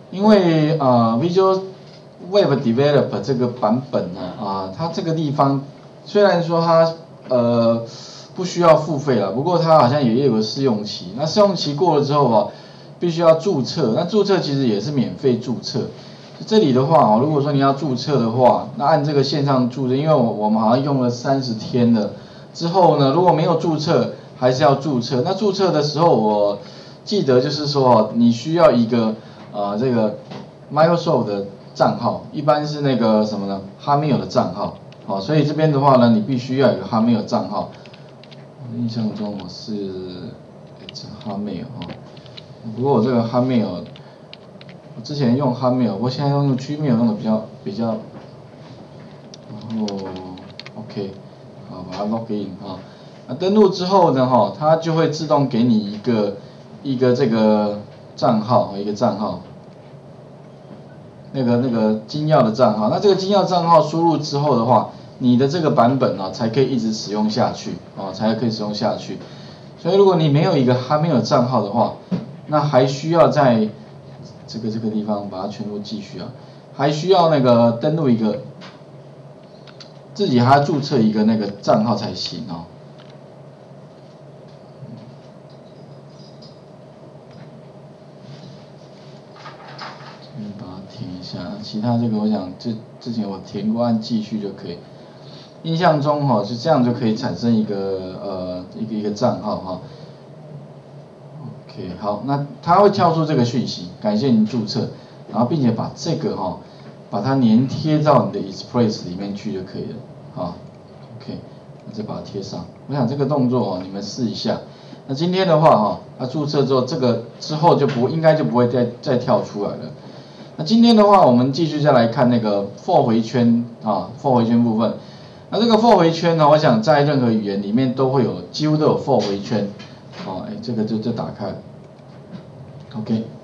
因为Visual Web Developer 这个版本呢它这个地方虽然说它不需要付费了，不过它好像也有个试用期。那试用期过了之后必须要注册。那注册其实也是免费注册。这里的话如果说你要注册的话，那按这个线上注册，因为我们好像用了30天了之后呢，如果没有注册，还是要注册。那注册的时候，我记得就是说你需要一个这个 Microsoft 的账号，一般是那个什么呢 Hotmail 的账号。所以这边的话呢，你必须要有一个 Hotmail 账号。印象中我是Hotmail 不过我这个 Hotmail 我之前用 Hotmail， 我现在用 Gmail 用的比较，然后 OK， 好，把它 login 那登录之后呢它就会自动给你一个这个账号，那个金钥的账号。那这个金钥账号输入之后的话，你的这个版本才可以一直使用下去所以如果你没有一个Hotmail账号的话，那还需要在这个地方把它全部记续还需要那个登录一个，自己还要注册一个那个账号才行把它填一下，其他这个我想之前我填过，按继续就可以。印象中是这样就可以产生一个一个账号OK， 好，那它会跳出这个讯息，感谢您注册，然后并且把这个把它粘贴到你的 Express 里面去就可以了OK， 那再把它贴上。我想这个动作你们试一下。那今天的话它注册之后，这个之后应该就不会再跳出来了。那今天的话，我们继续再来看那个 for 回圈for 回圈部分。那这个 for 回圈我想在任何语言里面都会有，几乎都有 for 回圈这个就打开了 OK。